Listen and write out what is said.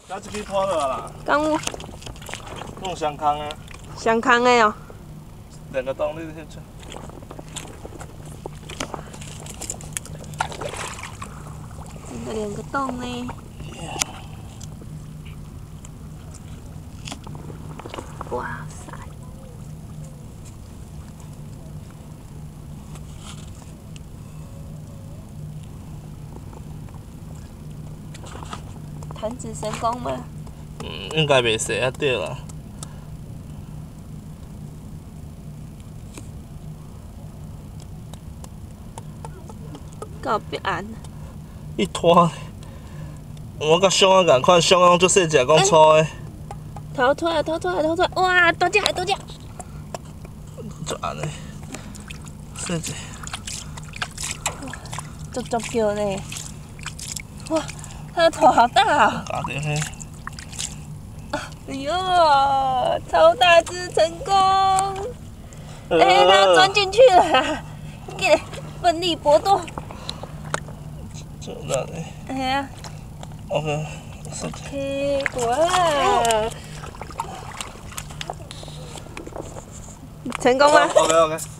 咱这边拖落啦， 刚有弄香康啊， 上空的哦。 2个洞你先出。 真的2个洞呢。哇塞！弹指神功吗？ 应该袂使啊，对啦。 够别按。 一拖，我甲熊仔共款，熊仔足细只，讲粗的。 逃出来！逃出来！逃出来！哇，大只！大只！ 就安尼，细只。 足叫呢！哇，它的头好大啊！ 搞定嘿。 哎呦，超大只成功！哎，它要钻进去了啦！给奋力搏斗。 就那里。 哎呀 OK。 OK， 哇！成功吗？ OK OK。